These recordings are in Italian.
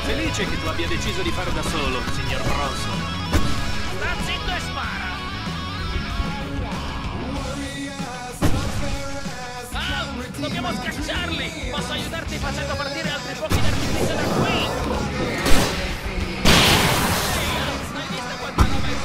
Felice che tu abbia deciso di fare da solo, signor Bronson. Sta zitto e spara! Oh, dobbiamo scacciarli! Posso aiutarti facendo partire altri fuochi d'artificio da qui! Hai visto quanta roba è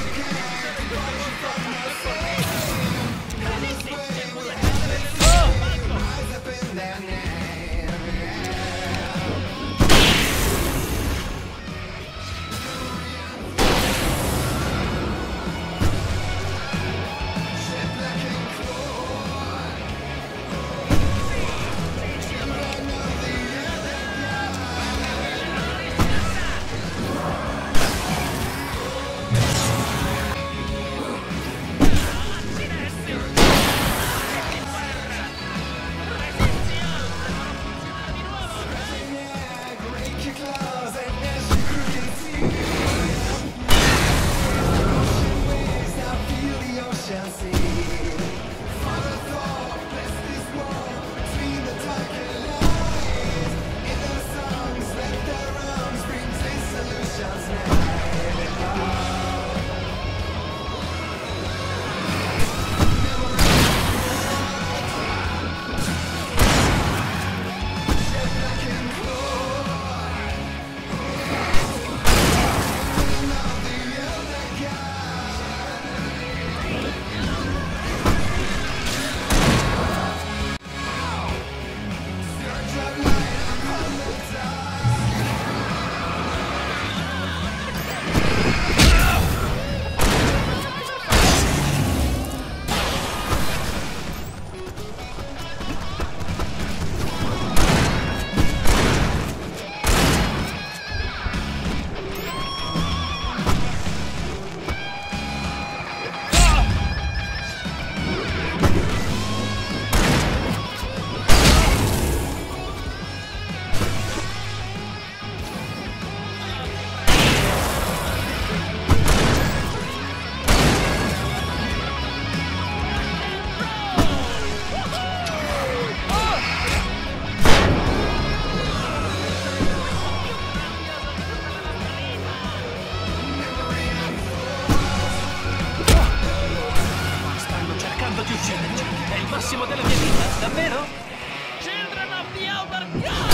È il massimo della mia vita, davvero? Children of the Elder God!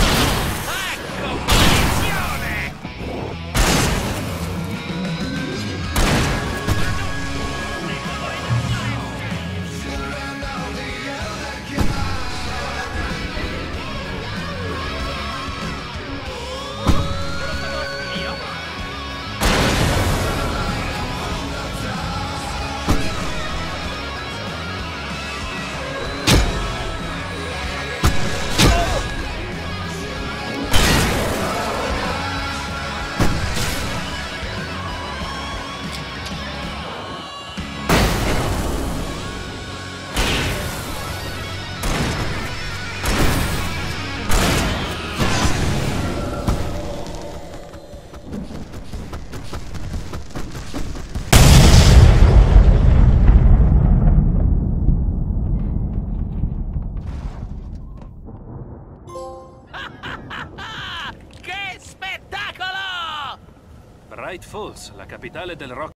Ecco, maledizione! Bright Falls, la capitale del rock.